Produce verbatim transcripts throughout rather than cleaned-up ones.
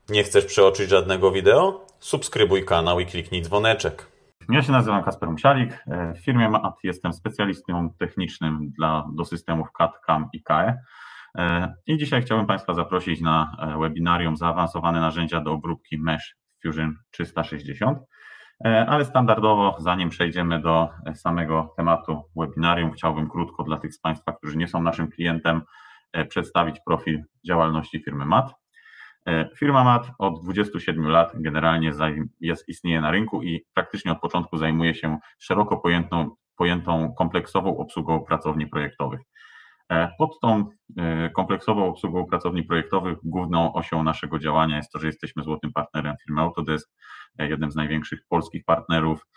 Nie chcesz przeoczyć żadnego wideo? Subskrybuj kanał i kliknij dzwoneczek. Ja się nazywam Kasper Musialik. W firmie M A T jestem specjalistą technicznym dla, do systemów C A D, C A M i K E. I dzisiaj chciałbym Państwa zaprosić na webinarium Zaawansowane narzędzia do obróbki Mesh Fusion trzysta sześćdziesiąt. Ale standardowo, zanim przejdziemy do samego tematu webinarium, chciałbym krótko dla tych z Państwa, którzy nie są naszym klientem, przedstawić profil działalności firmy M A T. Firma M A T od dwudziestu siedmiu lat generalnie jest, istnieje na rynku i praktycznie od początku zajmuje się szeroko pojętą, pojętą kompleksową obsługą pracowni projektowych. Pod tą kompleksową obsługą pracowni projektowych główną osią naszego działania jest to, że jesteśmy złotym partnerem firmy Autodesk, jednym z największych polskich partnerów,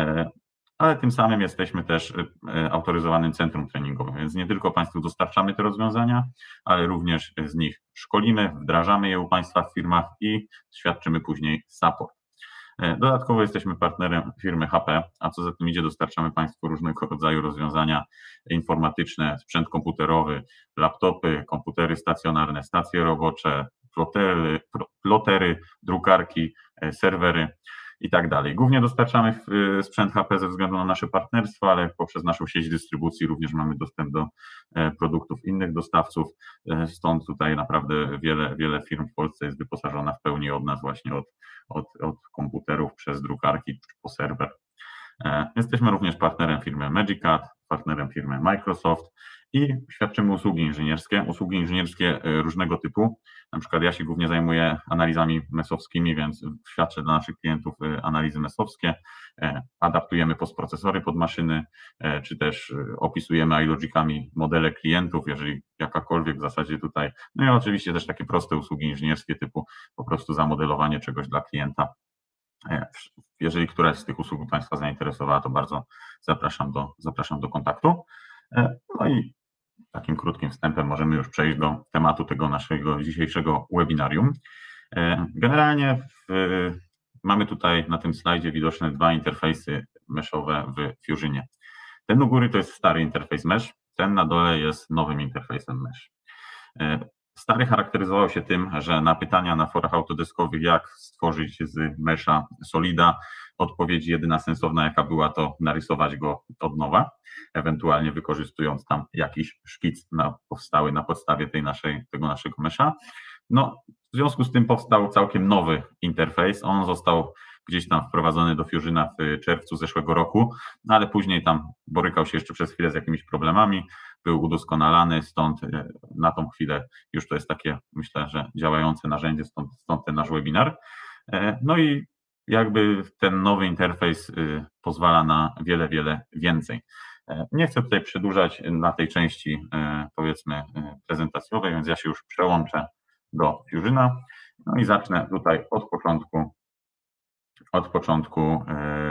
ale tym samym jesteśmy też autoryzowanym centrum treningowym, więc nie tylko Państwu dostarczamy te rozwiązania, ale również z nich szkolimy, wdrażamy je u Państwa w firmach i świadczymy później support. Dodatkowo jesteśmy partnerem firmy H P, a co za tym idzie, dostarczamy Państwu różnego rodzaju rozwiązania informatyczne, sprzęt komputerowy, laptopy, komputery stacjonarne, stacje robocze, plotery, plotery drukarki, serwery i tak dalej. Głównie dostarczamy sprzęt H P ze względu na nasze partnerstwo, ale poprzez naszą sieć dystrybucji również mamy dostęp do produktów innych dostawców, stąd tutaj naprawdę wiele, wiele firm w Polsce jest wyposażona w pełni od nas właśnie od, od, od komputerów przez drukarki po serwer. Jesteśmy również partnerem firmy Magicad, partnerem firmy Microsoft i świadczymy usługi inżynierskie, usługi inżynierskie różnego typu. Na przykład ja się głównie zajmuję analizami mesowskimi, więc świadczę dla naszych klientów analizy mesowskie, adaptujemy postprocesory pod maszyny, czy też opisujemy iLogicami modele klientów, jeżeli jakakolwiek w zasadzie tutaj. No i oczywiście też takie proste usługi inżynierskie typu po prostu zamodelowanie czegoś dla klienta. Jeżeli któraś z tych usług Państwa zainteresowała, to bardzo zapraszam do, zapraszam do kontaktu. No i takim krótkim wstępem możemy już przejść do tematu tego naszego dzisiejszego webinarium. Generalnie w, mamy tutaj na tym slajdzie widoczne dwa interfejsy meshowe w Fusionie. Ten u góry to jest stary interfejs mesh, ten na dole jest nowym interfejsem mesh. Stary charakteryzował się tym, że na pytania na forach autodeskowych, jak stworzyć z mesha solida, odpowiedź jedyna sensowna, jaka była, to narysować go od nowa, ewentualnie wykorzystując tam jakiś szkic na, powstały na podstawie tej naszej, tego naszego mesha. No, w związku z tym powstał całkiem nowy interfejs. On został gdzieś tam wprowadzony do Fusiona w czerwcu zeszłego roku, no ale później tam borykał się jeszcze przez chwilę z jakimiś problemami, był udoskonalany, stąd na tą chwilę już to jest takie, myślę, że działające narzędzie, stąd, stąd ten nasz webinar. No i jakby ten nowy interfejs pozwala na wiele, wiele więcej. Nie chcę tutaj przedłużać na tej części, powiedzmy, prezentacjowej, więc ja się już przełączę do Fusiona. No i zacznę tutaj od początku, od początku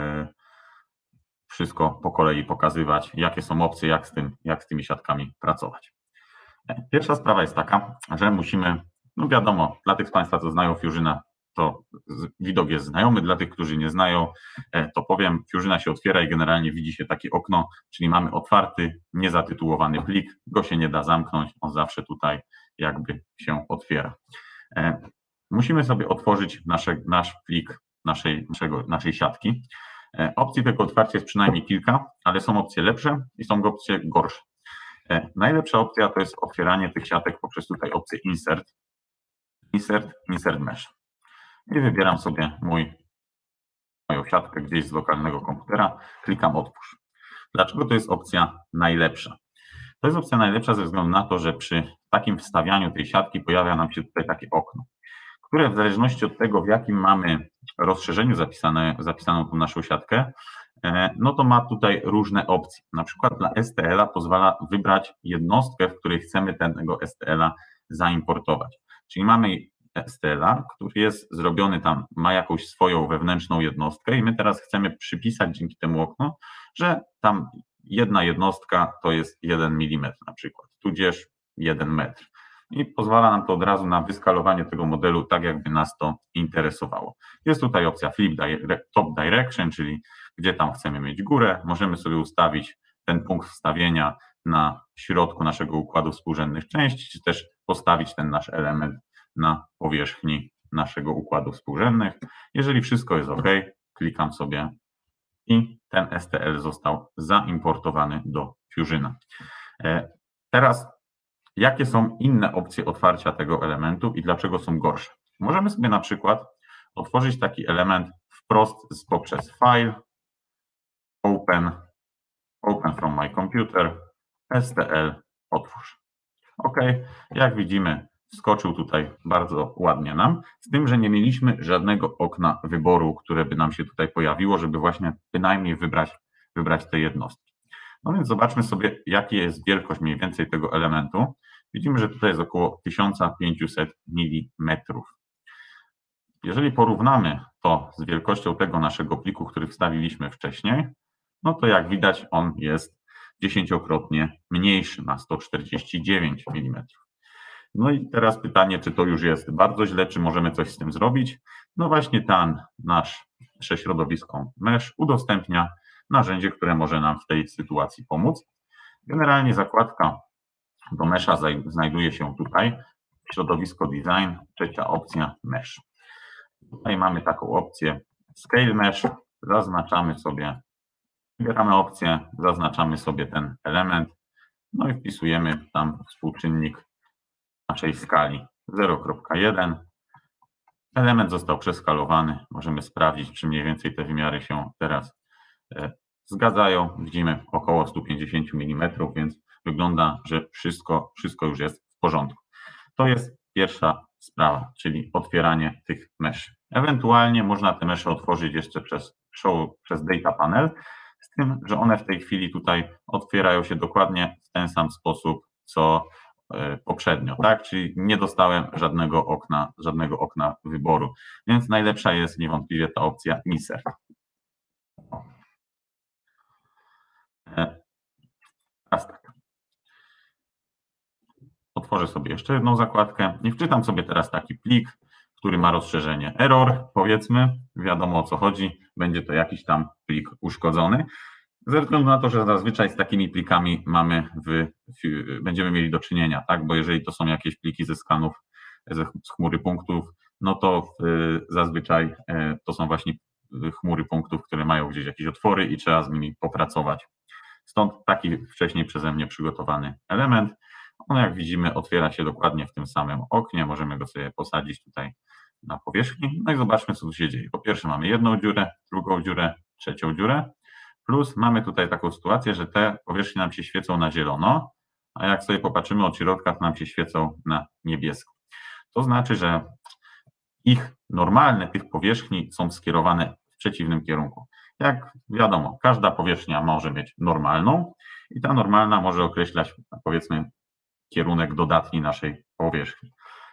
wszystko po kolei pokazywać, jakie są opcje, jak z tym, jak z tymi siatkami pracować. Pierwsza sprawa jest taka, że musimy, no wiadomo, dla tych z Państwa, co znają Fusiona, to widok jest znajomy, dla tych, którzy nie znają, to powiem, Fusiona się otwiera i generalnie widzi się takie okno, czyli mamy otwarty, niezatytułowany plik, go się nie da zamknąć, on zawsze tutaj jakby się otwiera. Musimy sobie otworzyć nasze, nasz plik naszej, naszego, naszej siatki. Opcji tego otwarcia jest przynajmniej kilka, ale są opcje lepsze i są opcje gorsze. Najlepsza opcja to jest otwieranie tych siatek poprzez tutaj opcję Insert, Insert, Insert Mesh. I wybieram sobie mój, moją siatkę gdzieś z lokalnego komputera, klikam Otwórz. Dlaczego to jest opcja najlepsza? To jest opcja najlepsza ze względu na to, że przy takim wstawianiu tej siatki pojawia nam się tutaj takie okno, które w zależności od tego, w jakim mamy rozszerzeniu zapisane, zapisaną tą naszą siatkę, no to ma tutaj różne opcje. Na przykład dla S T L-a pozwala wybrać jednostkę, w której chcemy tego S T L-a zaimportować. Czyli mamy S T L-a, który jest zrobiony tam, ma jakąś swoją wewnętrzną jednostkę i my teraz chcemy przypisać dzięki temu oknu, że tam jedna jednostka to jest jeden milimetr na przykład, tudzież jeden metr. I pozwala nam to od razu na wyskalowanie tego modelu tak, jakby nas to interesowało. Jest tutaj opcja Flip Top Direction, czyli gdzie tam chcemy mieć górę. Możemy sobie ustawić ten punkt wstawienia na środku naszego układu współrzędnych części, czy też postawić ten nasz element na powierzchni naszego układu współrzędnych. Jeżeli wszystko jest OK, klikam sobie i ten S T L został zaimportowany do Fusiona. Teraz, jakie są inne opcje otwarcia tego elementu i dlaczego są gorsze? Możemy sobie na przykład otworzyć taki element wprost poprzez File, Open, Open from my computer, S T L, otwórz. OK, jak widzimy, wskoczył tutaj bardzo ładnie nam, z tym, że nie mieliśmy żadnego okna wyboru, które by nam się tutaj pojawiło, żeby właśnie bynajmniej wybrać, wybrać te jednostki. No więc zobaczmy sobie, jaka jest wielkość mniej więcej tego elementu. Widzimy, że tutaj jest około tysiąc pięćset milimetrów. Jeżeli porównamy to z wielkością tego naszego pliku, który wstawiliśmy wcześniej, no to jak widać on jest dziesięciokrotnie mniejszy, ma sto czterdzieści dziewięć milimetrów. No i teraz pytanie, czy to już jest bardzo źle, czy możemy coś z tym zrobić? No właśnie ten nasz środowisko Mesh udostępnia narzędzie, które może nam w tej sytuacji pomóc. Generalnie zakładka do Mesha znajduje się tutaj, środowisko Design, trzecia opcja Mesh. Tutaj mamy taką opcję Scale Mesh, zaznaczamy sobie, wybieramy opcję, zaznaczamy sobie ten element, no i wpisujemy tam współczynnik naszej skali zero przecinek jeden. Element został przeskalowany, możemy sprawdzić, czy mniej więcej te wymiary się teraz zgadzają. Widzimy około sto pięćdziesiąt milimetrów, więc wygląda, że wszystko, wszystko już jest w porządku. To jest pierwsza sprawa, czyli otwieranie tych mesh. Ewentualnie można te mesze otworzyć jeszcze przez show, przez Data Panel, z tym, że one w tej chwili tutaj otwierają się dokładnie w ten sam sposób, co poprzednio, tak? Czyli nie dostałem żadnego okna, żadnego okna wyboru, więc najlepsza jest niewątpliwie ta opcja Insert. Teraz tak. Otworzę sobie jeszcze jedną zakładkę i wczytam sobie teraz taki plik, który ma rozszerzenie error, powiedzmy, wiadomo o co chodzi, będzie to jakiś tam plik uszkodzony. Ze względu na to, że zazwyczaj z takimi plikami mamy w, w, będziemy mieli do czynienia, tak? Bo jeżeli to są jakieś pliki ze skanów ze, z chmury punktów, no to w, zazwyczaj to są właśnie chmury punktów, które mają gdzieś jakieś otwory i trzeba z nimi popracować. Stąd taki wcześniej przeze mnie przygotowany element. On, jak widzimy, otwiera się dokładnie w tym samym oknie. Możemy go sobie posadzić tutaj na powierzchni. No i zobaczmy, co tu się dzieje. Po pierwsze mamy jedną dziurę, drugą dziurę, trzecią dziurę. Plus mamy tutaj taką sytuację, że te powierzchnie nam się świecą na zielono, a jak sobie popatrzymy od środka, to nam się świecą na niebiesko. To znaczy, że ich normalne tych powierzchni są skierowane w przeciwnym kierunku. Jak wiadomo, każda powierzchnia może mieć normalną i ta normalna może określać, powiedzmy, kierunek dodatni naszej powierzchni.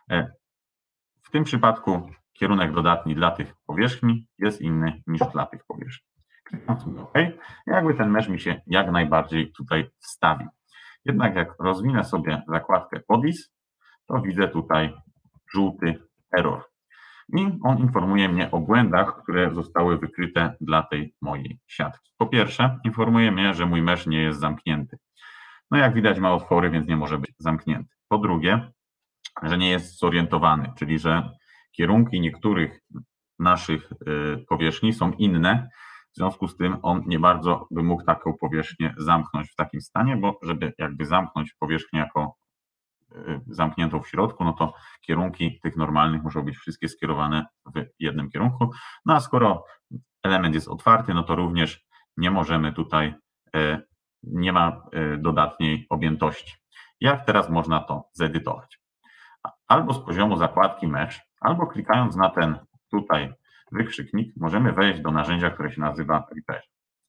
W tym przypadku kierunek dodatni dla tych powierzchni jest inny niż dla tych powierzchni. OK. Jakby ten mesh mi się jak najbardziej tutaj wstawił. Jednak jak rozwinę sobie zakładkę Bodies, to widzę tutaj żółty error. I on informuje mnie o błędach, które zostały wykryte dla tej mojej siatki. Po pierwsze, informuje mnie, że mój mesh nie jest zamknięty. No jak widać, ma otwory, więc nie może być zamknięty. Po drugie, że nie jest zorientowany, czyli że kierunki niektórych naszych powierzchni są inne. W związku z tym on nie bardzo by mógł taką powierzchnię zamknąć w takim stanie, bo żeby jakby zamknąć powierzchnię jako zamkniętą w środku, no to kierunki tych normalnych muszą być wszystkie skierowane w jednym kierunku. No a skoro element jest otwarty, no to również nie możemy tutaj, nie ma dodatniej objętości. Jak teraz można to zedytować? Albo z poziomu zakładki Mesh, albo klikając na ten tutaj wykrzyknik, możemy wejść do narzędzia, które się nazywa Repair.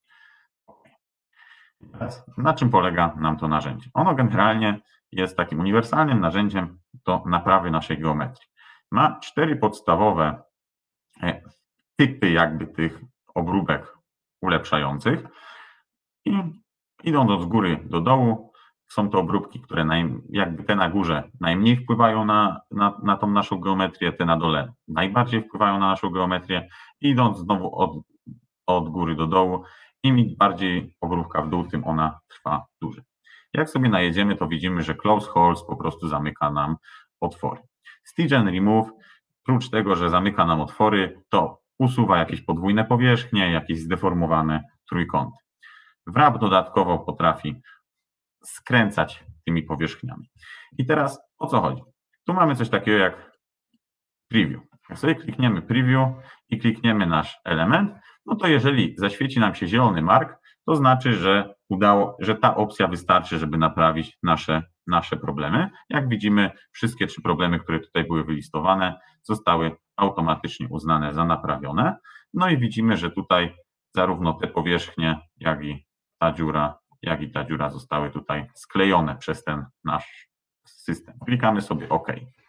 Na czym polega nam to narzędzie? Ono generalnie jest takim uniwersalnym narzędziem do naprawy naszej geometrii. Ma cztery podstawowe typy jakby tych obróbek ulepszających i idąc od góry do dołu, są to obróbki, które naj, jakby te na górze najmniej wpływają na, na, na tą naszą geometrię, te na dole najbardziej wpływają na naszą geometrię. I idąc znowu od, od góry do dołu, im bardziej obróbka w dół, tym ona trwa dłużej. Jak sobie najedziemy, to widzimy, że Close Holes po prostu zamyka nam otwory. Stitch and Remove Prócz tego, że zamyka nam otwory, to usuwa jakieś podwójne powierzchnie, jakieś zdeformowane trójkąty. Wrap dodatkowo potrafi skręcać tymi powierzchniami. I teraz o co chodzi? Tu mamy coś takiego jak preview. Jak sobie klikniemy preview i klikniemy nasz element, no to jeżeli zaświeci nam się zielony mark, to znaczy, że udało, że ta opcja wystarczy, żeby naprawić nasze, nasze problemy. Jak widzimy, wszystkie trzy problemy, które tutaj były wylistowane, zostały automatycznie uznane za naprawione. No i widzimy, że tutaj zarówno te powierzchnie, jak i ta dziura, jak i ta dziura zostały tutaj sklejone przez ten nasz system. Klikamy sobie OK.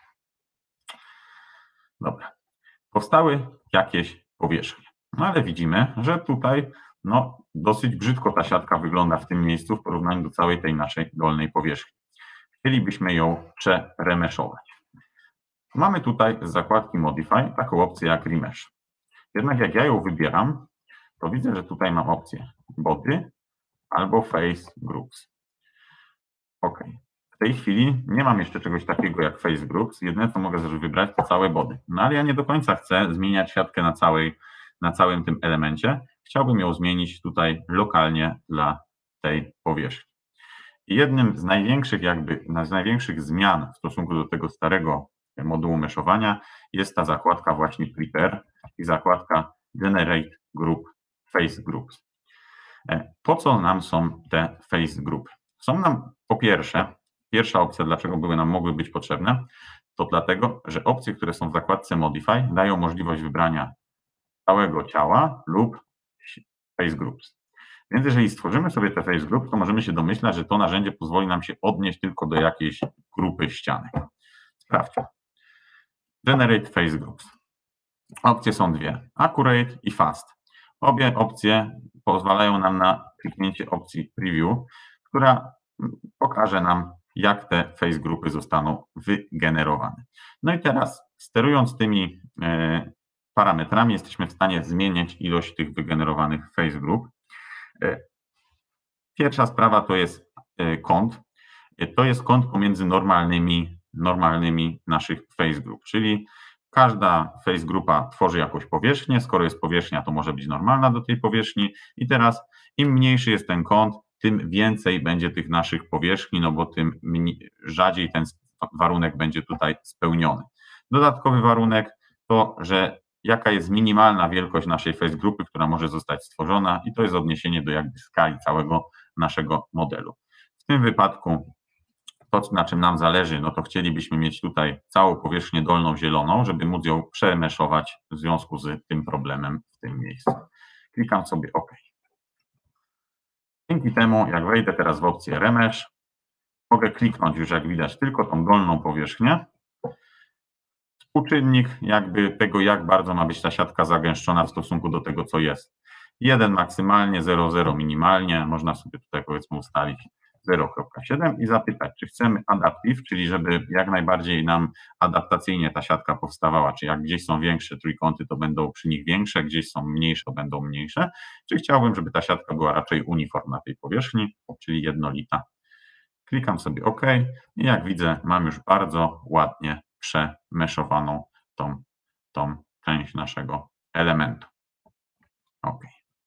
Dobra. Powstały jakieś powierzchnie. No ale widzimy, że tutaj no, dosyć brzydko ta siatka wygląda w tym miejscu w porównaniu do całej tej naszej dolnej powierzchni. Chcielibyśmy ją przeremeszować. Mamy tutaj z zakładki Modify taką opcję jak Remesh. Jednak jak ja ją wybieram, to widzę, że tutaj mam opcję Body albo Face Groups. OK. W tej chwili nie mam jeszcze czegoś takiego jak Face Groups. Jedyne, co mogę wybrać, to całe body. No ale ja nie do końca chcę zmieniać siatkę na, całej, na całym tym elemencie. Chciałbym ją zmienić tutaj lokalnie dla tej powierzchni. I jednym z największych jakby, z największych zmian w stosunku do tego starego modułu meszowania jest ta zakładka właśnie Prepare i zakładka Generate Group Face Groups. Po co nam są te Face Group? Są nam po pierwsze, pierwsza opcja, dlaczego były nam mogły być potrzebne, to dlatego, że opcje, które są w zakładce Modify, dają możliwość wybrania całego ciała lub Face Groups. Więc jeżeli stworzymy sobie te Face Groups, to możemy się domyślać, że to narzędzie pozwoli nam się odnieść tylko do jakiejś grupy ścianek. Sprawdźmy. Generate Face Groups. Opcje są dwie, Accurate i Fast. Obie opcje pozwalają nam na kliknięcie opcji Preview, która pokaże nam, jak te face grupy zostaną wygenerowane. No i teraz, sterując tymi e, parametrami, jesteśmy w stanie zmieniać ilość tych wygenerowanych face group. E, pierwsza sprawa to jest e, kąt. E, to jest kąt pomiędzy normalnymi, normalnymi naszych face group, czyli każda face grupa tworzy jakąś powierzchnię. Skoro jest powierzchnia, to może być normalna do tej powierzchni. I teraz im mniejszy jest ten kąt, tym więcej będzie tych naszych powierzchni, no bo tym rzadziej ten warunek będzie tutaj spełniony. Dodatkowy warunek to, że jaka jest minimalna wielkość naszej face grupy, która może zostać stworzona, i to jest odniesienie do jakby skali całego naszego modelu. W tym wypadku to, na czym nam zależy, no to chcielibyśmy mieć tutaj całą powierzchnię dolną zieloną, żeby móc ją przemeszować w związku z tym problemem w tym miejscu. Klikam sobie OK. Dzięki temu, jak wejdę teraz w opcję Remesh, mogę kliknąć już, jak widać, tylko tą dolną powierzchnię. Współczynnik jakby tego, jak bardzo ma być ta siatka zagęszczona w stosunku do tego, co jest. jeden maksymalnie, zero przecinek zero minimalnie. Można sobie tutaj powiedzmy ustalić zero przecinek siedem i zapytać, czy chcemy adaptive, czyli żeby jak najbardziej nam adaptacyjnie ta siatka powstawała, czy jak gdzieś są większe trójkąty, to będą przy nich większe, gdzieś są mniejsze, to będą mniejsze, czy chciałbym, żeby ta siatka była raczej uniform na tej powierzchni, czyli jednolita. Klikam sobie OK i jak widzę, mam już bardzo ładnie przemeszowaną tą, tą część naszego elementu. OK.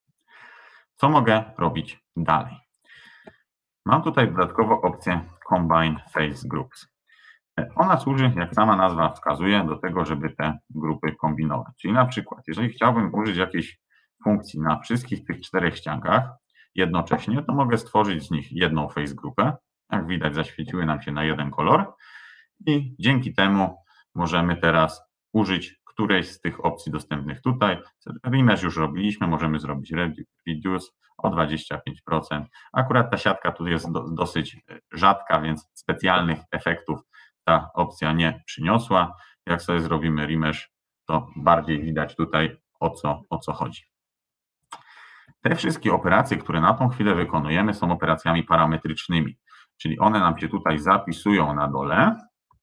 Co mogę robić dalej? Mam tutaj dodatkowo opcję Combine Face Groups. Ona służy, jak sama nazwa wskazuje, do tego, żeby te grupy kombinować. Czyli na przykład, jeżeli chciałbym użyć jakiejś funkcji na wszystkich tych czterech ściankach jednocześnie, to mogę stworzyć z nich jedną face grupę. Jak widać, zaświeciły nam się na jeden kolor i dzięki temu możemy teraz użyć którejś z tych opcji dostępnych tutaj. Remesh już robiliśmy, możemy zrobić Reduce o dwadzieścia pięć procent. Akurat ta siatka tu jest do, dosyć rzadka, więc specjalnych efektów ta opcja nie przyniosła. Jak sobie zrobimy Remesh, to bardziej widać tutaj, o co, o co chodzi. Te wszystkie operacje, które na tą chwilę wykonujemy, są operacjami parametrycznymi, czyli one nam się tutaj zapisują na dole.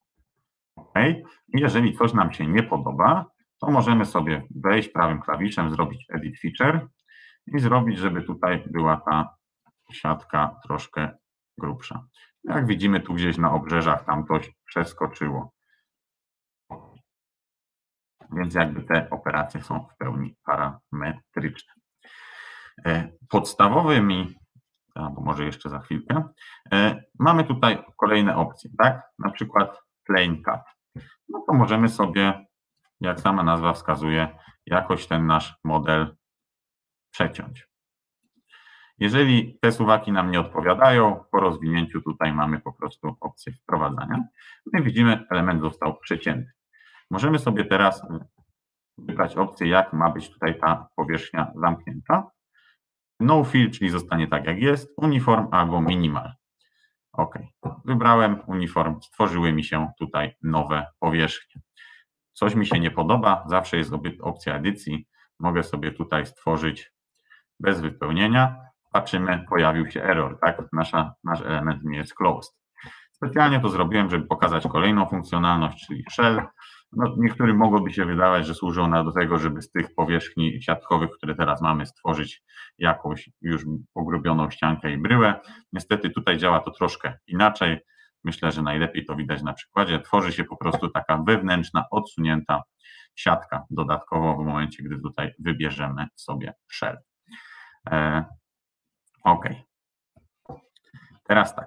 Okay. I jeżeli coś nam się nie podoba, to możemy sobie wejść prawym klawiszem, zrobić Edit Feature i zrobić, żeby tutaj była ta siatka troszkę grubsza. Jak widzimy, tu gdzieś na obrzeżach tam coś przeskoczyło. więc jakby te operacje są w pełni parametryczne. Podstawowymi, albo może jeszcze za chwilkę, mamy tutaj kolejne opcje, tak? Na przykład plane cut. No to możemy sobie, jak sama nazwa wskazuje, jakoś ten nasz model przeciąć. Jeżeli te suwaki nam nie odpowiadają, po rozwinięciu tutaj mamy po prostu opcję wprowadzania. Tutaj widzimy, element został przecięty. Możemy sobie teraz wybrać opcję, jak ma być tutaj ta powierzchnia zamknięta. No fill, czyli zostanie tak jak jest, uniform albo minimal. OK, wybrałem uniform, stworzyły mi się tutaj nowe powierzchnie. Coś mi się nie podoba, zawsze jest opcja edycji. Mogę sobie tutaj stworzyć bez wypełnienia. Patrzymy, pojawił się error, tak? Nasza, nasz element nie jest closed. Specjalnie to zrobiłem, żeby pokazać kolejną funkcjonalność, czyli shell. No, niektórym mogłoby się wydawać, że służą one do tego, żeby z tych powierzchni siatkowych, które teraz mamy, stworzyć jakąś już pogrubioną ściankę i bryłę. Niestety tutaj działa to troszkę inaczej. Myślę, że najlepiej to widać na przykładzie. Tworzy się po prostu taka wewnętrzna, odsunięta siatka dodatkowo w momencie, gdy tutaj wybierzemy sobie shell. E, OK. Teraz tak.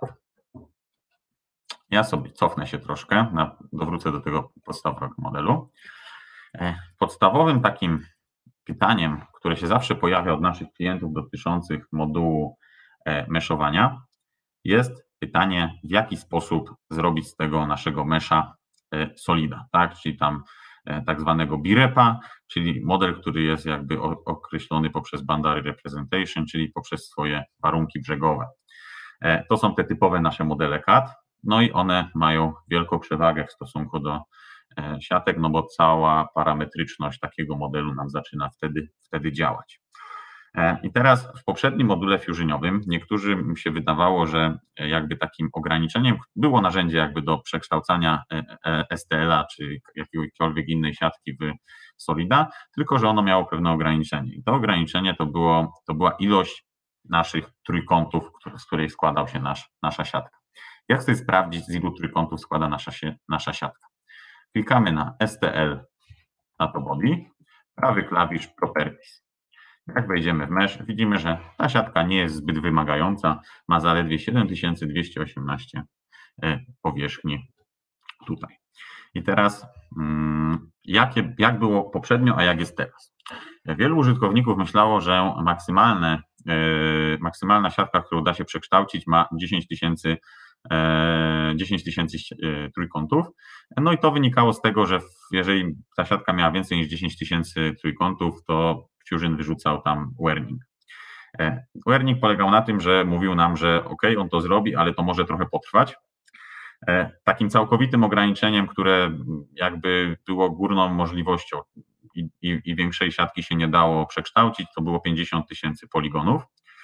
Ja sobie cofnę się troszkę, na, dowrócę do tego podstawowego modelu. Podstawowym takim pytaniem, które się zawsze pojawia od naszych klientów dotyczących modułu meszowania, jest pytanie, w jaki sposób zrobić z tego naszego mesza solida, tak? Czyli tam tak zwanego birepa, czyli model, który jest jakby określony poprzez boundary representation, czyli poprzez swoje warunki brzegowe. To są te typowe nasze modele C A D. No i one mają wielką przewagę w stosunku do siatek, no bo cała parametryczność takiego modelu nam zaczyna wtedy, wtedy działać. I teraz w poprzednim module fusioniowym niektórym się wydawało, że jakby takim ograniczeniem było narzędzie jakby do przekształcania S T L-a czy jakiejkolwiek innej siatki w solida, tylko że ono miało pewne ograniczenie. I to ograniczenie to, było, to była ilość naszych trójkątów, z której składał się nasz, nasza siatka. Jak chcę sprawdzić, z ilu trójkątów składa nasza, się, nasza siatka? Klikamy na S T L, na to body, prawy klawisz Properties. Jak wejdziemy w mesh, widzimy, że ta siatka nie jest zbyt wymagająca, ma zaledwie siedem tysięcy dwieście osiemnaście powierzchni tutaj. I teraz jakie, jak było poprzednio, a jak jest teraz? Wielu użytkowników myślało, że maksymalne, maksymalna siatka, którą da się przekształcić, ma dziesięć tysięcy dziesięć tysięcy trójkątów. No i to wynikało z tego, że jeżeli ta siatka miała więcej niż dziesięć tysięcy trójkątów, to Fusion wyrzucał tam warning. Warning polegał na tym, że mówił nam, że OK, on to zrobi, ale to może trochę potrwać. Takim całkowitym ograniczeniem, które jakby było górną możliwością i, i, i większej siatki się nie dało przekształcić, to było pięćdziesiąt tysięcy poligonów.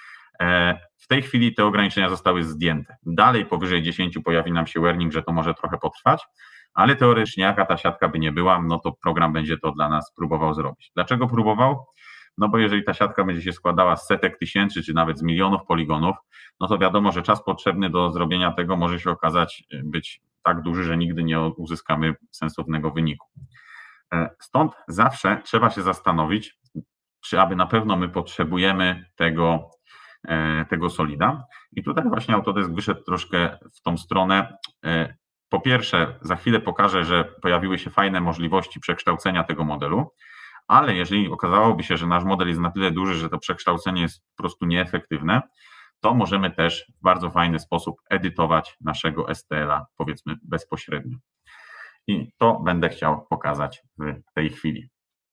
W tej chwili te ograniczenia zostały zdjęte. Dalej powyżej dziesięciu pojawi nam się warning, że to może trochę potrwać, ale teoretycznie jaka ta siatka by nie była, no to program będzie to dla nas próbował zrobić. Dlaczego próbował? No bo jeżeli ta siatka będzie się składała z setek tysięcy, czy nawet z milionów poligonów, no to wiadomo, że czas potrzebny do zrobienia tego może się okazać być tak duży, że nigdy nie uzyskamy sensownego wyniku. Stąd zawsze trzeba się zastanowić, czy aby na pewno my potrzebujemy tego, tego solida. I tutaj właśnie Autodesk wyszedł troszkę w tą stronę. Po pierwsze, za chwilę pokażę, że pojawiły się fajne możliwości przekształcenia tego modelu, ale jeżeli okazałoby się, że nasz model jest na tyle duży, że to przekształcenie jest po prostu nieefektywne, to możemy też w bardzo fajny sposób edytować naszego S T L-a, powiedzmy bezpośrednio. I to będę chciał pokazać w tej chwili.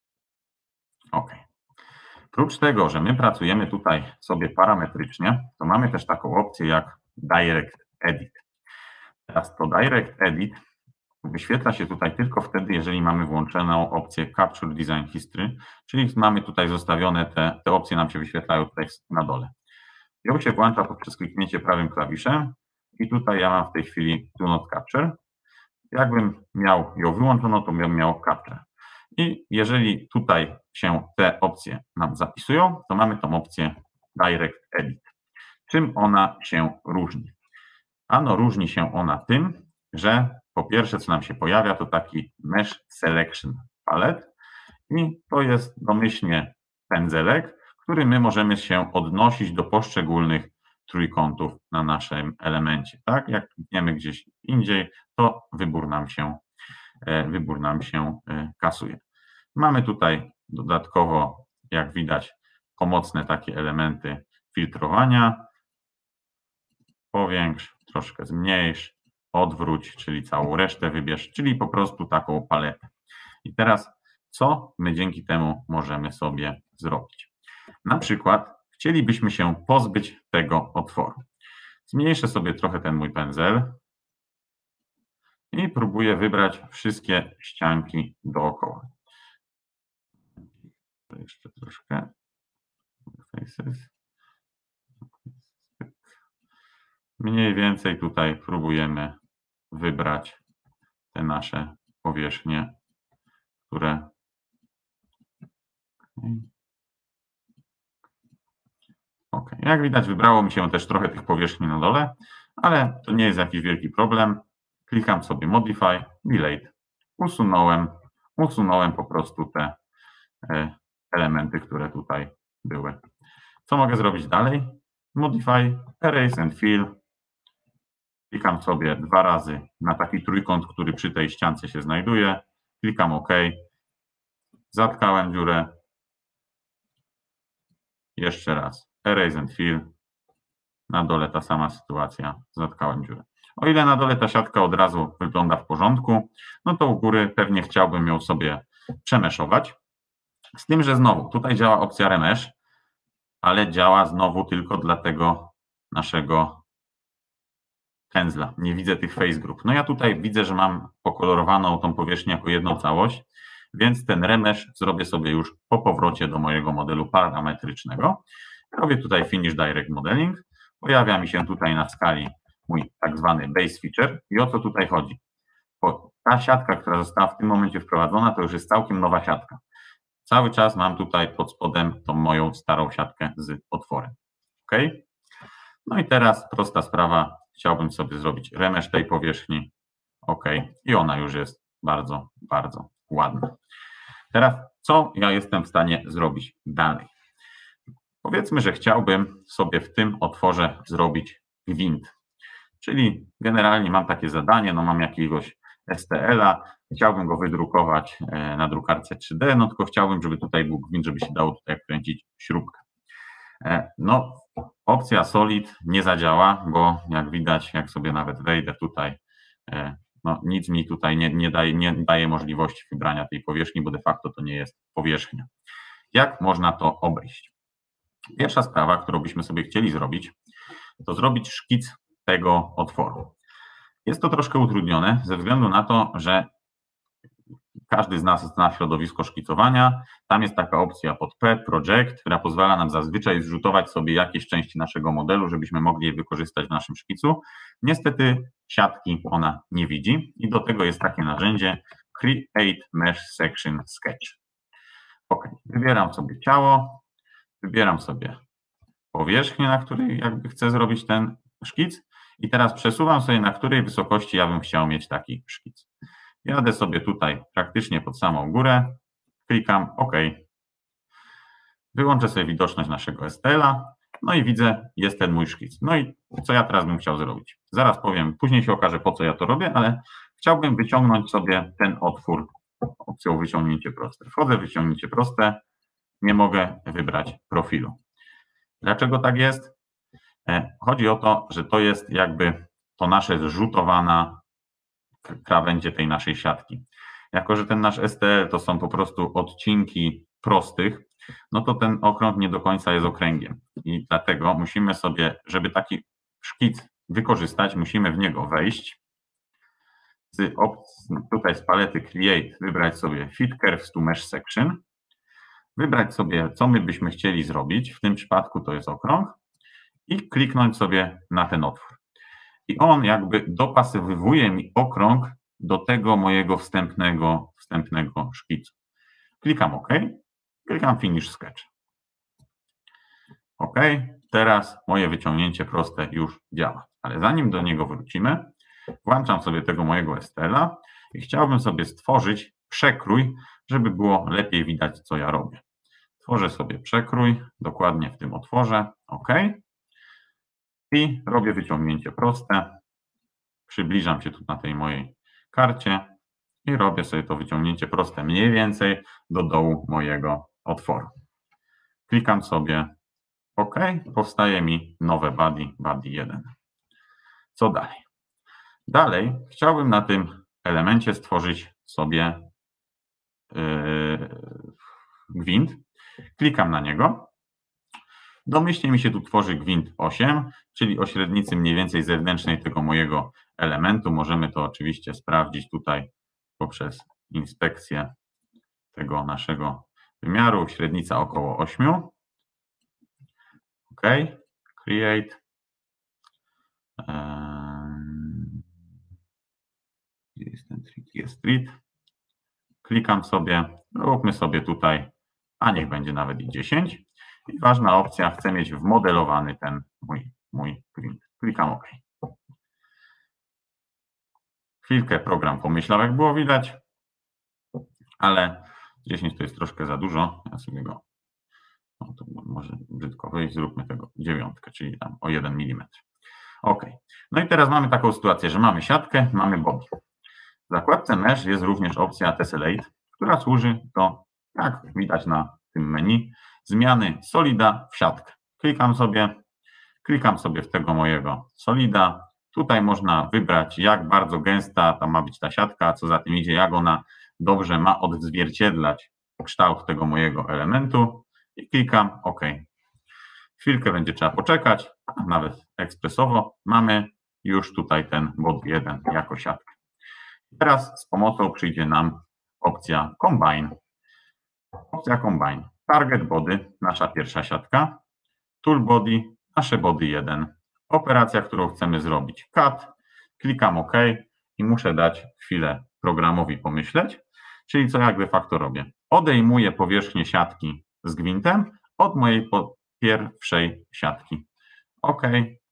OK. Prócz tego, że my pracujemy tutaj sobie parametrycznie, to mamy też taką opcję jak Direct Edit. Teraz to Direct Edit wyświetla się tutaj tylko wtedy, jeżeli mamy włączoną opcję Capture Design History, czyli mamy tutaj zostawione te, te opcje, nam się wyświetlają tutaj na dole. Ją się włącza poprzez kliknięcie prawym klawiszem i tutaj ja mam w tej chwili Do Not Capture. Jakbym miał ją wyłączoną, to bym miał Capture. I jeżeli tutaj się te opcje nam zapisują, to mamy tą opcję Direct Edit. Czym ona się różni? Ano różni się ona tym, że po pierwsze, co nam się pojawia, to taki Mesh Selection Palette, I to jest domyślnie pędzelek, który my możemy się odnosić do poszczególnych trójkątów na naszym elemencie. Tak? Jak klikniemy gdzieś indziej, to wybór nam się, wybór nam się kasuje. Mamy tutaj dodatkowo, jak widać, pomocne takie elementy filtrowania. Powiększ, troszkę zmniejsz, odwróć, czyli całą resztę wybierz, czyli po prostu taką paletę. I teraz co my dzięki temu możemy sobie zrobić? Na przykład chcielibyśmy się pozbyć tego otworu. Zmniejszę sobie trochę ten mój pędzel i próbuję wybrać wszystkie ścianki dookoła. Jeszcze troszkę. Mniej więcej tutaj próbujemy wybrać te nasze powierzchnie, które ok, jak widać wybrało mi się też trochę tych powierzchni na dole, ale to nie jest jakiś wielki problem. Klikam sobie Modify, Delete. Usunąłem, usunąłem po prostu te elementy, które tutaj były. Co mogę zrobić dalej? Modify, Erase and Fill. Klikam sobie dwa razy na taki trójkąt, który przy tej ściance się znajduje. Klikam OK. Zatkałem dziurę. Jeszcze raz. Erase and Fill. Na dole ta sama sytuacja. Zatkałem dziurę. O ile na dole ta siatka od razu wygląda w porządku, no to u góry pewnie chciałbym ją sobie przemeszować. Z tym, że znowu tutaj działa opcja Remesh, ale działa znowu tylko dla tego naszego pędzla. Nie widzę tych face group. No ja tutaj widzę, że mam pokolorowaną tą powierzchnię jako jedną całość, więc ten remesh zrobię sobie już po powrocie do mojego modelu parametrycznego. Robię tutaj Finish Direct Modeling. Pojawia mi się tutaj na skali mój tak zwany base feature. I o co tutaj chodzi? Bo ta siatka, która została w tym momencie wprowadzona, to już jest całkiem nowa siatka. Cały czas mam tutaj pod spodem tą moją starą siatkę z otworem. OK? No i teraz prosta sprawa. Chciałbym sobie zrobić remesh tej powierzchni. OK. I ona już jest bardzo, bardzo ładna. Teraz co ja jestem w stanie zrobić dalej? Powiedzmy, że chciałbym sobie w tym otworze zrobić gwint. Czyli generalnie mam takie zadanie, no mam jakiegoś S T L-a, chciałbym go wydrukować na drukarce trzy D, no tylko chciałbym, żeby tutaj był gwint, żeby się dało tutaj wkręcić śrubkę. No, opcja Solid nie zadziała, bo jak widać, jak sobie nawet wejdę tutaj, no nic mi tutaj nie, nie, daje, nie daje możliwości wybrania tej powierzchni, bo de facto to nie jest powierzchnia. Jak można to obejść? Pierwsza sprawa, którą byśmy sobie chcieli zrobić, to zrobić szkic tego otworu. Jest to troszkę utrudnione ze względu na to, że każdy z nas zna środowisko szkicowania. Tam jest taka opcja pod P, Project, która pozwala nam zazwyczaj zrzutować sobie jakieś części naszego modelu, żebyśmy mogli je wykorzystać w naszym szkicu. Niestety siatki ona nie widzi i do tego jest takie narzędzie Create Mesh Section Sketch. OK, wybieram sobie ciało, wybieram sobie powierzchnię, na której jakby chcę zrobić ten szkic i teraz przesuwam sobie, na której wysokości ja bym chciał mieć taki szkic. Jadę sobie tutaj praktycznie pod samą górę, klikam OK. Wyłączę sobie widoczność naszego S T L-a, no i widzę, jest ten mój szkic. No i co ja teraz bym chciał zrobić? Zaraz powiem, później się okaże, po co ja to robię, ale chciałbym wyciągnąć sobie ten otwór opcją wyciągnięcie proste. Wchodzę w wyciągnięcie proste, nie mogę wybrać profilu. Dlaczego tak jest? Chodzi o to, że to jest jakby to nasze zrzutowana krawędzie tej naszej siatki. Jako że ten nasz S T L to są po prostu odcinki prostych, no to ten okrąg nie do końca jest okręgiem. I dlatego musimy sobie, żeby taki szkic wykorzystać, musimy w niego wejść. Z opcji, tutaj z palety Create wybrać sobie Fit Curves to Mesh Section. Wybrać sobie, co my byśmy chcieli zrobić. W tym przypadku to jest okrąg. I kliknąć sobie na ten otwór. I on jakby dopasowywuje mi okrąg do tego mojego wstępnego, wstępnego szkicu. Klikam OK. Klikam Finish Sketch. OK. Teraz moje wyciągnięcie proste już działa. Ale zanim do niego wrócimy, włączam sobie tego mojego S T L-a i chciałbym sobie stworzyć przekrój, żeby było lepiej widać, co ja robię. Tworzę sobie przekrój, dokładnie w tym otworze, OK. I robię wyciągnięcie proste. Przybliżam się tu na tej mojej karcie i robię sobie to wyciągnięcie proste mniej więcej do dołu mojego otworu. Klikam sobie OK, powstaje mi nowe body, body jeden. Co dalej? Dalej chciałbym na tym elemencie stworzyć sobie yy, gwint. Klikam na niego. Domyślnie mi się tu tworzy gwint osiem, czyli o średnicy mniej więcej zewnętrznej tego mojego elementu. Możemy to oczywiście sprawdzić tutaj poprzez inspekcję tego naszego wymiaru. Średnica około osiem. OK, create. Gdzie jest ten trik? Jest trik. Klikam sobie, róbmy sobie tutaj, a niech będzie nawet i dziesięć. I ważna opcja, chcę mieć wmodelowany ten mój, mój gwint. Klikam OK. Chwilkę program pomyślał, jak było widać, ale dziesięć to jest troszkę za dużo. Ja sobie go, no to może brzydko wyjść, zróbmy tego dziewiątkę, czyli tam o jeden milimetr. OK. No i teraz mamy taką sytuację, że mamy siatkę, mamy body. W zakładce Mesh jest również opcja Tessellate, która służy do, jak widać na tym menu, zmiany solida w siatkę. Klikam sobie, klikam sobie w tego mojego solida. Tutaj można wybrać, jak bardzo gęsta tam ma być ta siatka, a co za tym idzie, jak ona dobrze ma odzwierciedlać kształt tego mojego elementu. I klikam OK. Chwilkę będzie trzeba poczekać, a nawet ekspresowo mamy już tutaj ten body jeden jako siatkę. Teraz z pomocą przyjdzie nam opcja Combine. Opcja Combine. Target Body, nasza pierwsza siatka. Tool Body, nasze body jeden. Operacja, którą chcemy zrobić. Cut. Klikam OK i muszę dać chwilę programowi pomyśleć. Czyli co ja de facto robię? Odejmuję powierzchnię siatki z gwintem od mojej pierwszej siatki. OK.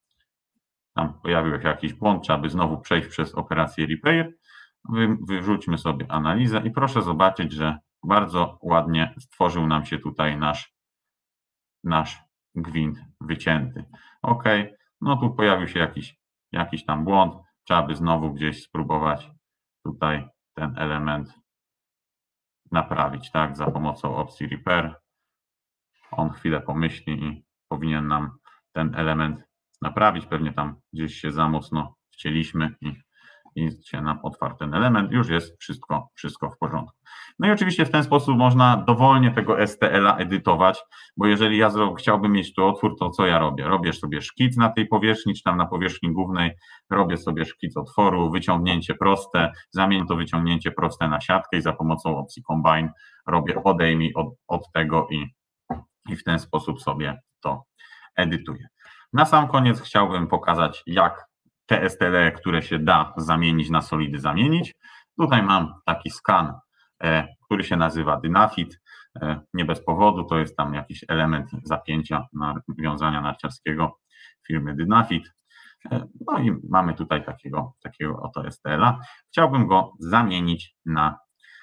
Tam pojawił się jakiś błąd, trzeba by znowu przejść przez operację Repair. Wy, wyrzućmy sobie analizę i proszę zobaczyć, że bardzo ładnie stworzył nam się tutaj nasz, nasz gwint wycięty. OK, no tu pojawił się jakiś, jakiś tam błąd, trzeba by znowu gdzieś spróbować tutaj ten element naprawić, tak, za pomocą opcji Repair. On chwilę pomyśli i powinien nam ten element naprawić, pewnie tam gdzieś się za mocno wcięliśmy i i się nam otwarł ten element, już jest wszystko, wszystko w porządku. No i oczywiście w ten sposób można dowolnie tego S T L-a edytować, bo jeżeli ja chciałbym mieć tu otwór, to co ja robię? Robię sobie szkic na tej powierzchni, czy tam na powierzchni głównej, robię sobie szkic otworu, wyciągnięcie proste, zamienię to wyciągnięcie proste na siatkę i za pomocą opcji Combine robię odejmij od, od tego i, i w ten sposób sobie to edytuję. Na sam koniec chciałbym pokazać, jak te S T L, które się da zamienić na solidy, zamienić. Tutaj mam taki skan, e, który się nazywa Dynafit. E, nie bez powodu, to jest tam jakiś element zapięcia wiązania narciarskiego firmy Dynafit. E, no i mamy tutaj takiego, takiego oto S T L-a. Chciałbym go zamienić na,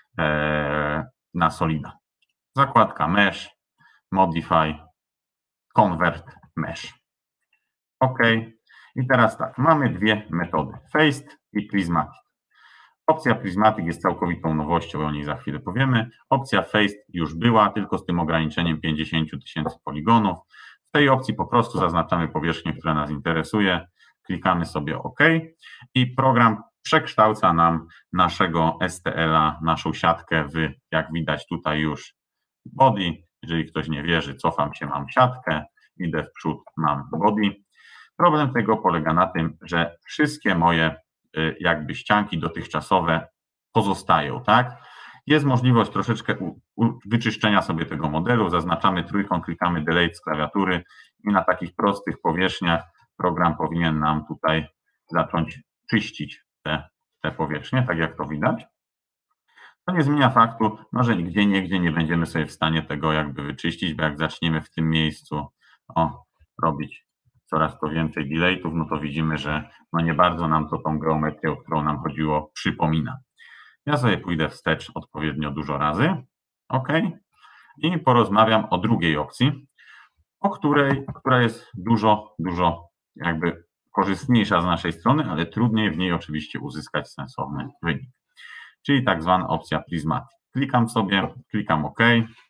e, na solida. Zakładka Mesh, Modify, Convert Mesh. OK. I teraz tak, mamy dwie metody, Faced i Prismatic. Opcja Prismatic jest całkowitą nowością, o niej za chwilę powiemy. Opcja Faced już była, tylko z tym ograniczeniem pięćdziesiąt tysięcy poligonów. W tej opcji po prostu zaznaczamy powierzchnię, która nas interesuje, klikamy sobie OK i program przekształca nam naszego S T L-a, naszą siatkę w, jak widać tutaj już, body. Jeżeli ktoś nie wierzy, cofam się, mam siatkę, idę w przód, mam body. Problem tego polega na tym, że wszystkie moje jakby ścianki dotychczasowe pozostają, tak? Jest możliwość troszeczkę u, u, wyczyszczenia sobie tego modelu, zaznaczamy trójką, klikamy Delete z klawiatury i na takich prostych powierzchniach program powinien nam tutaj zacząć czyścić te, te powierzchnie, tak jak to widać. To nie zmienia faktu, no, że nigdzie, niegdzie nie będziemy sobie w stanie tego jakby wyczyścić, bo jak zaczniemy w tym miejscu o, robić coraz to więcej delete'ów, no to widzimy, że no nie bardzo nam to tą geometrię, o którą nam chodziło, przypomina. Ja sobie pójdę wstecz odpowiednio dużo razy. OK. I porozmawiam o drugiej opcji, o której, która jest dużo, dużo jakby korzystniejsza z naszej strony, ale trudniej w niej oczywiście uzyskać sensowny wynik. Czyli tak zwana opcja Prismatic. Klikam sobie, klikam OK.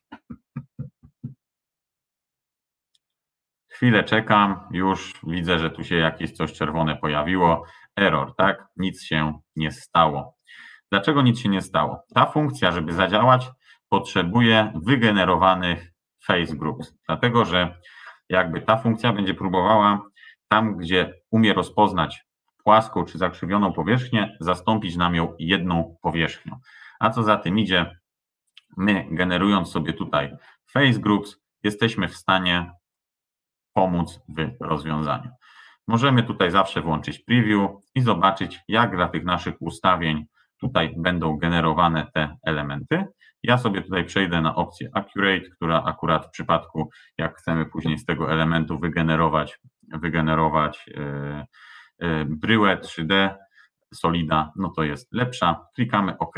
Chwilę czekam, już widzę, że tu się jakieś coś czerwone pojawiło. Error, tak? Nic się nie stało. Dlaczego nic się nie stało? Ta funkcja, żeby zadziałać, potrzebuje wygenerowanych face groups, dlatego że jakby ta funkcja będzie próbowała tam, gdzie umie rozpoznać płaską czy zakrzywioną powierzchnię, zastąpić nam ją jedną powierzchnią. A co za tym idzie, my generując sobie tutaj face groups, jesteśmy w stanie pomóc w rozwiązaniu. Możemy tutaj zawsze włączyć preview i zobaczyć, jak dla tych naszych ustawień tutaj będą generowane te elementy. Ja sobie tutaj przejdę na opcję Accurate, która akurat w przypadku, jak chcemy później z tego elementu wygenerować, wygenerować yy, yy, bryłę trzy D, solida, no to jest lepsza. Klikamy OK.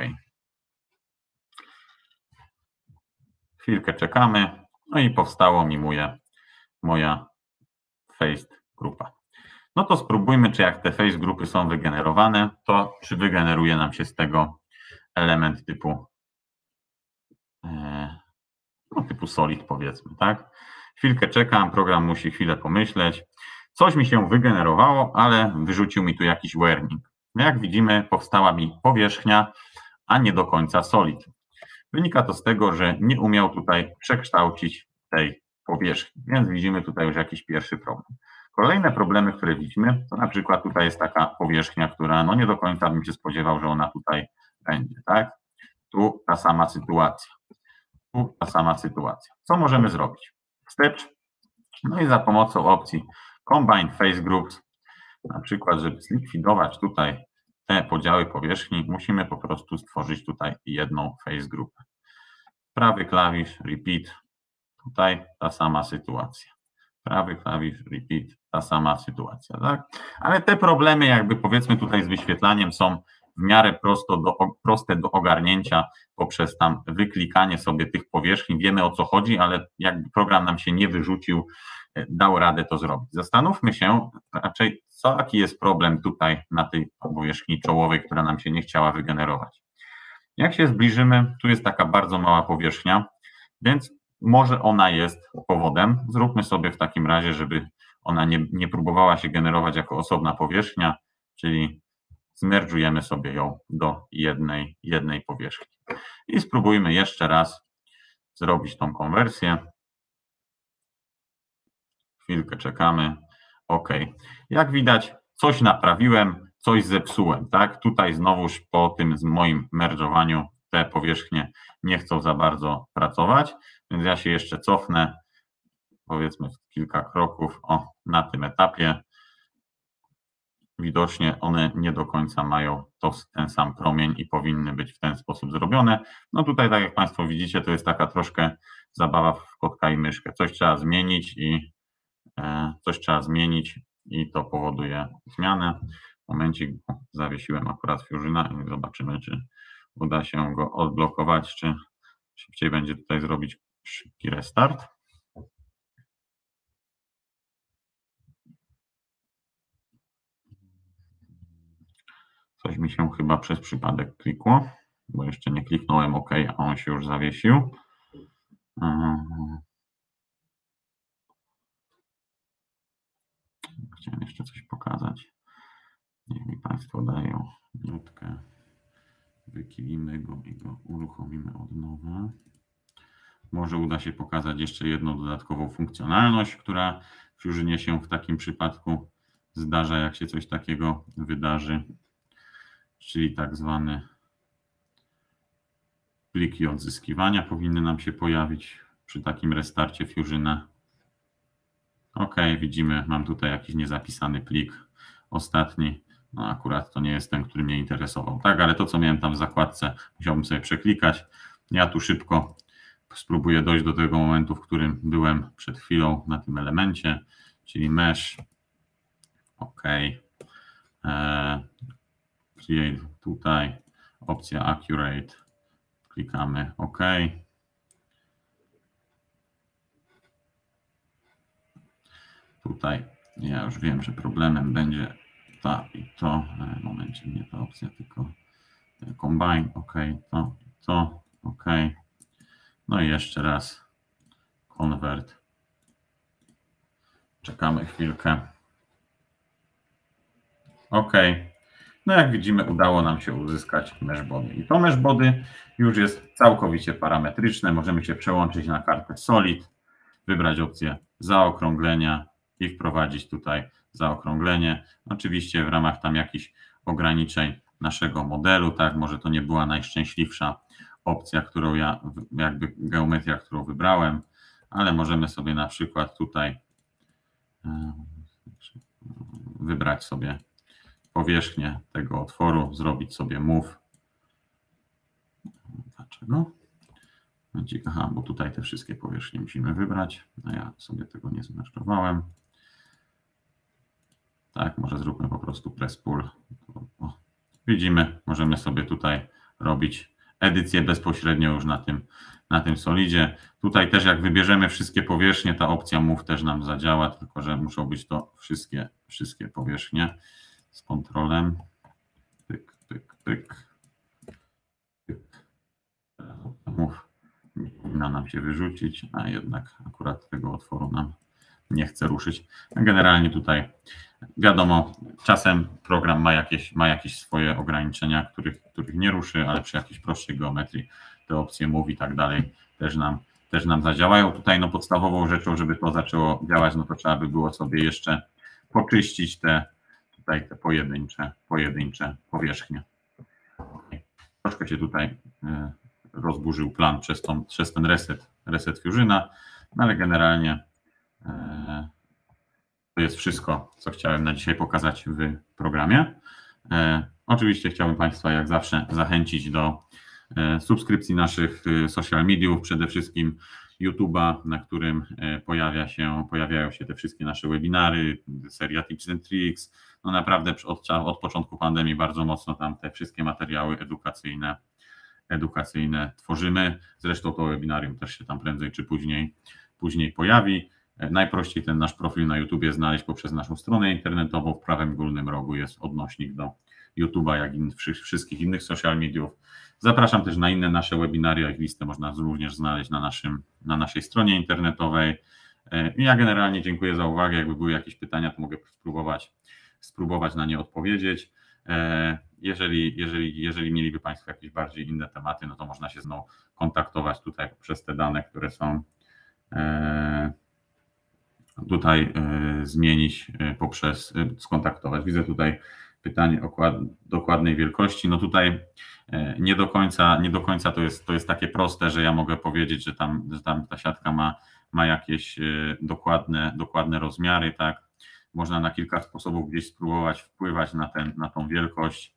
Chwilkę czekamy, no i powstało mi moje, moja face grupa. No to spróbujmy, czy jak te face grupy są wygenerowane, to czy wygeneruje nam się z tego element typu no typu solid, powiedzmy, tak? Chwilkę czekam, program musi chwilę pomyśleć. Coś mi się wygenerowało, ale wyrzucił mi tu jakiś warning. No jak widzimy, powstała mi powierzchnia, a nie do końca solid. Wynika to z tego, że nie umiał tutaj przekształcić tej powierzchni, więc widzimy tutaj już jakiś pierwszy problem. Kolejne problemy, które widzimy, to na przykład tutaj jest taka powierzchnia, która no nie do końca bym się spodziewał, że ona tutaj będzie, tak? Tu ta sama sytuacja. Tu ta sama sytuacja. Co możemy zrobić? Wstecz. No i za pomocą opcji Combine Face Groups, na przykład, żeby zlikwidować tutaj te podziały powierzchni, musimy po prostu stworzyć tutaj jedną face grupę. Prawy klawisz, repeat, tutaj ta sama sytuacja. Prawy klawisz, repeat, ta sama sytuacja, tak? Ale te problemy jakby powiedzmy tutaj z wyświetlaniem są w miarę prosto do, proste do ogarnięcia poprzez tam wyklikanie sobie tych powierzchni. Wiemy, o co chodzi, ale jakby program nam się nie wyrzucił, dał radę to zrobić. Zastanówmy się raczej, co, jaki jest problem tutaj na tej powierzchni czołowej, która nam się nie chciała wygenerować. Jak się zbliżymy, tu jest taka bardzo mała powierzchnia, więc może ona jest powodem. Zróbmy sobie w takim razie, żeby ona nie, nie próbowała się generować jako osobna powierzchnia, czyli zmerdżujemy sobie ją do jednej, jednej powierzchni. I spróbujmy jeszcze raz zrobić tą konwersję. Chwilkę czekamy. OK. Jak widać, coś naprawiłem, coś zepsułem, tak? Tutaj znowuż po tym z moim merdżowaniu te powierzchnie nie chcą za bardzo pracować, więc ja się jeszcze cofnę, powiedzmy kilka kroków, o, na tym etapie. Widocznie one nie do końca mają to, ten sam promień i powinny być w ten sposób zrobione. No tutaj, tak jak Państwo widzicie, to jest taka troszkę zabawa w kotka i myszkę. Coś trzeba zmienić i e, coś trzeba zmienić i to powoduje zmianę. Momencik, zawiesiłem akurat Fusiona i zobaczymy, czy uda się go odblokować, czy szybciej będzie tutaj zrobić szybki restart. Coś mi się chyba przez przypadek klikło, bo jeszcze nie kliknąłem OK, a on się już zawiesił. Chciałem jeszcze coś pokazać. Niech mi Państwo dają minutkę. Wykilimy go i go uruchomimy od nowa. Może uda się pokazać jeszcze jedną dodatkową funkcjonalność, która w Fusionie się w takim przypadku zdarza, jak się coś takiego wydarzy, czyli tak zwany pliki odzyskiwania powinny nam się pojawić przy takim restarcie Fusiona. OK, widzimy, mam tutaj jakiś niezapisany plik ostatni. No akurat to nie jest ten, który mnie interesował. Tak, ale to, co miałem tam w zakładce, musiałbym sobie przeklikać. Ja tu szybko spróbuję dojść do tego momentu, w którym byłem przed chwilą na tym elemencie, czyli mesh. OK. Eee, create tutaj. opcja Accurate, klikamy OK. Tutaj ja już wiem, że problemem będzie ta i to, w momencie nie ta opcja, tylko Combine, OK, to, to, OK. No i jeszcze raz Convert. Czekamy chwilkę. OK. No jak widzimy, udało nam się uzyskać meshbody. I to meshbody już jest całkowicie parametryczne. Możemy się przełączyć na kartę Solid, wybrać opcję zaokrąglenia i wprowadzić tutaj zaokrąglenie. Oczywiście w ramach tam jakichś ograniczeń naszego modelu, tak, może to nie była najszczęśliwsza opcja, którą ja, jakby geometria, którą wybrałem, ale możemy sobie na przykład tutaj wybrać sobie powierzchnię tego otworu, zrobić sobie move. Dlaczego? Aha, bo tutaj te wszystkie powierzchnie musimy wybrać, a ja sobie tego nie zmaszczowałem. Tak, może zróbmy po prostu press pull. O, widzimy, możemy sobie tutaj robić edycję bezpośrednio już na tym, na tym solidzie. Tutaj też jak wybierzemy wszystkie powierzchnie, ta opcja move też nam zadziała, tylko że muszą być to wszystkie, wszystkie powierzchnie z kontrolem. Pyk, pyk, pyk. pyk. Move nie powinna nam się wyrzucić, a jednak akurat tego otworu nam nie chce ruszyć. Generalnie tutaj wiadomo, czasem program ma jakieś, ma jakieś swoje ograniczenia, których, których nie ruszy, ale przy jakiejś prostszej geometrii te opcje move i tak dalej też nam, też nam zadziałają. Tutaj no podstawową rzeczą, żeby to zaczęło działać, no to trzeba by było sobie jeszcze poczyścić te tutaj te pojedyncze, pojedyncze powierzchnie. Troszkę się tutaj rozburzył plan przez, tą, przez ten reset, reset Fusiona, no ale generalnie to jest wszystko, co chciałem na dzisiaj pokazać w programie. Oczywiście chciałbym Państwa jak zawsze zachęcić do subskrypcji naszych social mediów, przede wszystkim YouTube'a, na którym pojawia się, pojawiają się te wszystkie nasze webinary, seria Tips and Tricks. No naprawdę od, od początku pandemii bardzo mocno tam te wszystkie materiały edukacyjne, edukacyjne tworzymy. Zresztą to webinarium też się tam prędzej czy później, później pojawi. Najprościej ten nasz profil na YouTubie znaleźć poprzez naszą stronę internetową. W prawym górnym rogu jest odnośnik do YouTube'a, jak i wszystkich innych social mediów. Zapraszam też na inne nasze webinaria, ich listę można również znaleźć na, naszym, na naszej stronie internetowej. Ja generalnie dziękuję za uwagę. Jakby były jakieś pytania, to mogę spróbować, spróbować na nie odpowiedzieć. Jeżeli, jeżeli, jeżeli mieliby Państwo jakieś bardziej inne tematy, no to można się znowu kontaktować tutaj przez te dane, które są tutaj zmienić poprzez skontaktować. Widzę tutaj pytanie o dokładnej wielkości. No tutaj nie do końca, nie do końca to jest, to jest takie proste, że ja mogę powiedzieć, że tam, że tam ta siatka ma, ma jakieś dokładne, dokładne rozmiary, tak. Można na kilka sposobów gdzieś spróbować wpływać na, ten, na tą wielkość,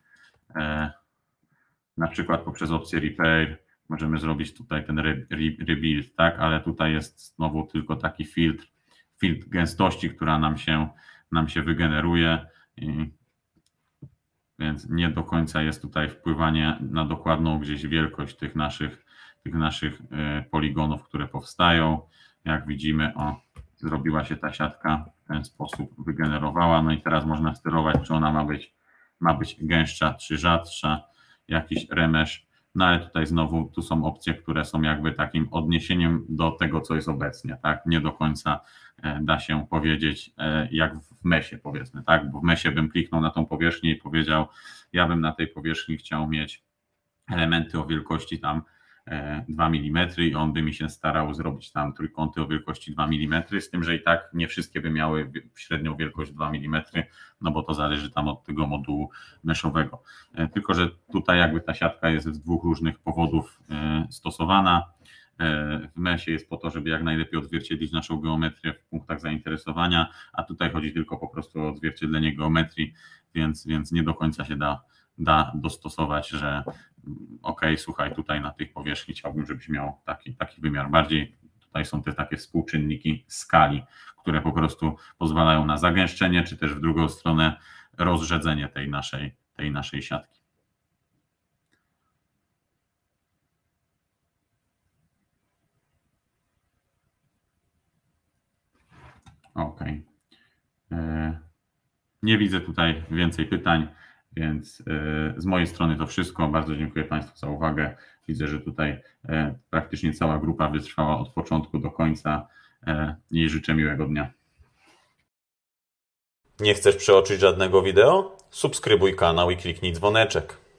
na przykład poprzez opcję Repair możemy zrobić tutaj ten re, re, rebuild, tak, ale tutaj jest znowu tylko taki filtr, filtr gęstości, która nam się, nam się wygeneruje, i, więc nie do końca jest tutaj wpływanie na dokładną gdzieś wielkość tych naszych, tych naszych poligonów, które powstają. Jak widzimy, o, zrobiła się ta siatka w ten sposób, wygenerowała, no i teraz można sterować, czy ona ma być, ma być gęstsza, czy rzadsza, jakiś remesz. No ale tutaj znowu tu są opcje, które są jakby takim odniesieniem do tego, co jest obecnie, tak? Nie do końca da się powiedzieć jak w mesie, powiedzmy, tak? Bo w mesie bym kliknął na tą powierzchnię i powiedział, ja bym na tej powierzchni chciał mieć elementy o wielkości tam dwa milimetry i on by mi się starał zrobić tam trójkąty o wielkości dwa milimetry, z tym, że i tak nie wszystkie by miały średnią wielkość dwa milimetry, no bo to zależy tam od tego modułu meshowego. Tylko że tutaj jakby ta siatka jest z dwóch różnych powodów stosowana. W mesie jest po to, żeby jak najlepiej odzwierciedlić naszą geometrię w punktach zainteresowania, a tutaj chodzi tylko po prostu o odzwierciedlenie geometrii, więc, więc nie do końca się da da dostosować, że ok, słuchaj, tutaj na tej powierzchni chciałbym, żebyś miał taki, taki wymiar. Bardziej tutaj są te takie współczynniki skali, które po prostu pozwalają na zagęszczenie, czy też w drugą stronę rozrzedzenie tej naszej, tej naszej siatki. Nie widzę tutaj więcej pytań, więc z mojej strony to wszystko. Bardzo dziękuję Państwu za uwagę. Widzę, że tutaj praktycznie cała grupa wytrwała od początku do końca i życzę miłego dnia. Nie chcesz przeoczyć żadnego wideo? Subskrybuj kanał i kliknij dzwoneczek.